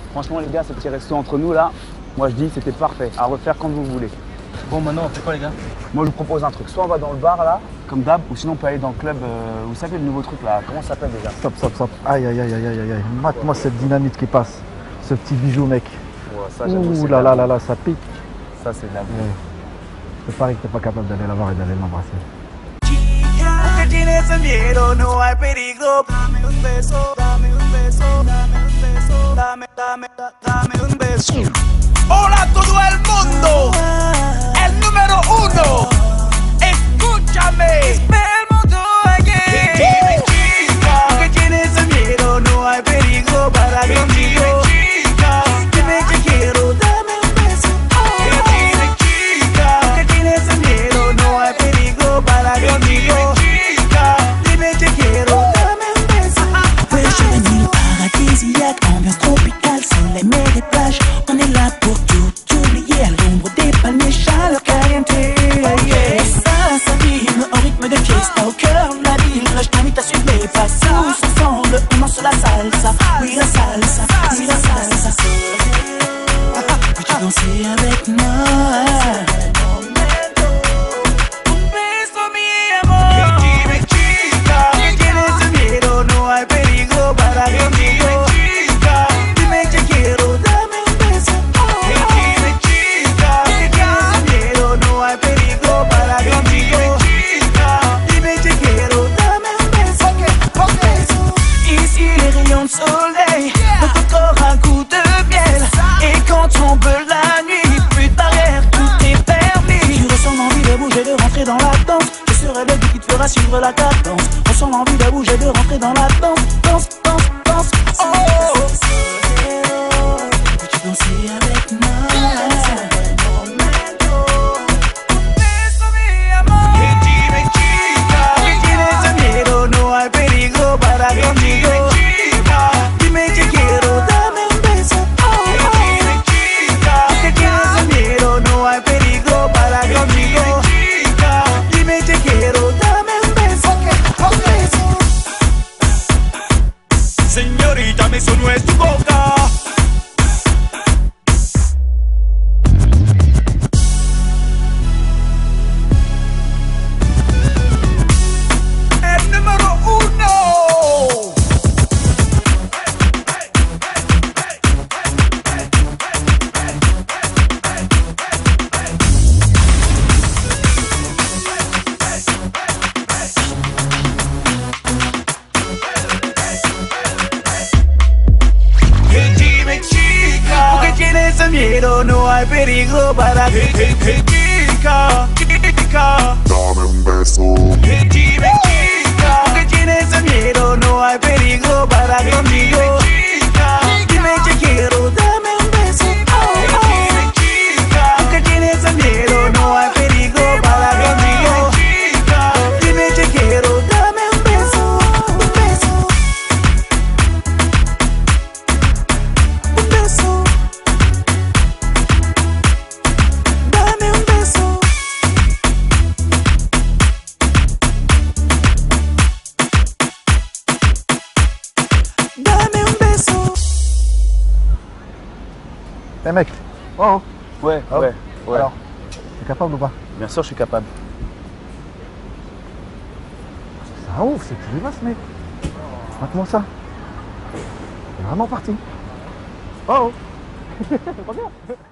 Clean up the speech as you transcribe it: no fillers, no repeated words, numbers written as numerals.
Franchement les gars, ce petit resto entre nous là, moi je dis c'était parfait, à refaire quand vous voulez. Bon, maintenant on fait quoi les gars? Moi je vous propose un truc, soit on va dans le bar là, comme d'hab, ou sinon on peut aller dans le club, vous savez le nouveau truc là, comment ça s'appelle déjà? Stop, stop, stop. Aïe, aïe, aïe, aïe, aïe, aïe. Mate-moi cette dynamite qui passe. Ce petit bijou, mec. Ouais, ça, j'avoue, Ouh c'est là de la là là boue. là, ça pique. Ça c'est de la boue. Ouais. Je parie que t'es pas capable d'aller la voir et d'aller l'embrasser. Que tienes miedo, no hay peligro. Dame un beso, dame un beso, dame un beso, dame un beso. Hola todo el mundo, el número uno. Escúchame. El mundo again. Dime chica, que tienes miedo, no hay peligro para contigo. Dime que quiero, dame un beso. Dime chica, que tienes miedo, no hay peligro para contigo. Ambiance tropicale, soleil, mer et plages. On est là pour tout oublier à l'ombre des palmiers, chaleur caliente. Yeah. Ça rime au rythme de fiesta, au cœur de la ville. Je t'invite à suivre mes pas. Tous ensemble, on danse la salsa. Oui, la salsa, oui, la salsa. Peux-tu danser avec moi? Soleil, notre corps a un goût de miel. Et quand tombe la nuit, plus de barrière, tout est permis. Tu ressens l'envie de bouger, de rentrer dans la danse. Je serai le but qui te fera suivre la cadence. Ressens l'envie de bouger, de rentrer dans la danse. Danse, danse, danse. Oh, peux-tu danser avec moi? Señorita, eso no es tu boca. El número uno. Tienes miedo, no hay peligro para ti. Chica, chica, Dame un beso. dime chica, porque tienes miedo, no hay peligro para conmigo. Dime que quiero, dame un beso. Dime chica, porque tienes miedo, no hay peligro para conmigo. Dime que quiero, dame un beso, un beso, un beso. Eh mec, oh, Ouais, oh. ouais, ouais. Alors, t'es capable ou pas? Bien sûr je suis capable. C'est un ouf, c'est vivace mec. Mate-moi ça. C'est vraiment parti. Oh. Reviens.